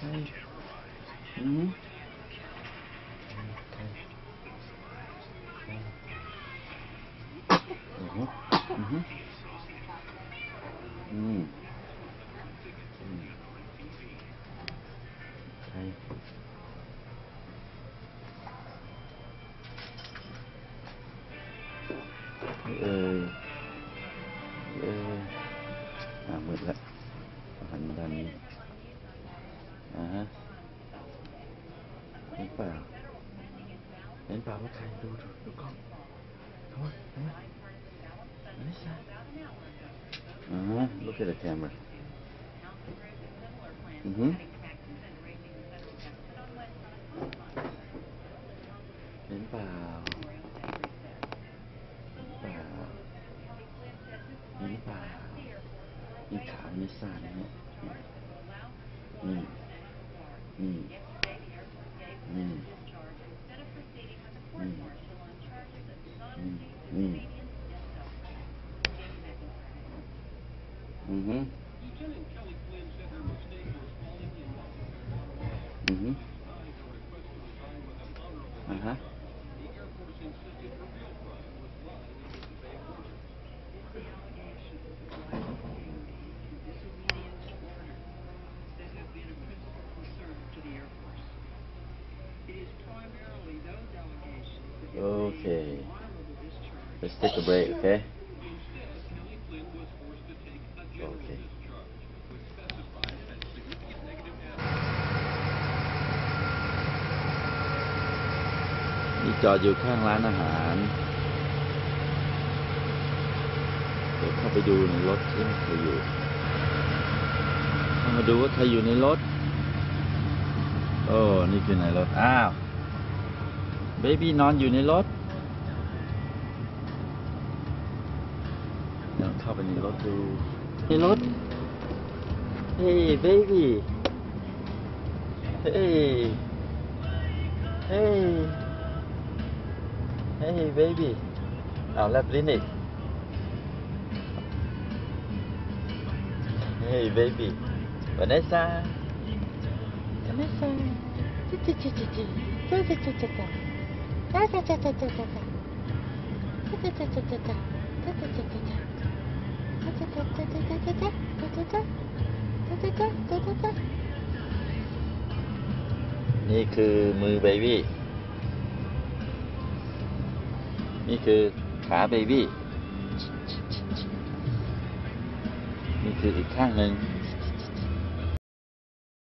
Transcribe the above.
Okay. Mm-hmm. Okay. Mm-hmm. Mm. Okay. Mượt lại. Hành raนี้ฮะเห็นเปล่าเห็นเปล่าว่าใครดูกล้องcome on come on Vanessa look at the camera mm-hmm เห็นเปล่าเห็นเปล่ามีขาวในสารเนี่ยนี่นี่นี่นี่อือฮึอือฮึฮะโอเค let's take a break okay okay นี่จอดอยู่ข้างร้านอาหารเดี๋ยวเข้าไปดูในรถที่ใครอยู่เข้ามาดูว่าใครอยู่ในรถโอ้นี่คือในรถอ้าวเบบี้นอนอยู่ในรถเดี๋ยวเข้าไปในรถดูในรถเฮ้ยเบบี้เฮ้ยเฮ้ยเฮ้ยเบบี้เอาแลบลิ้นอีกเฮ้ยเบบี้Vanessa Vanessaนี่คือมือเบบี้นี่คือขาเบบี้นี่คืออีกข้างหนึ่ง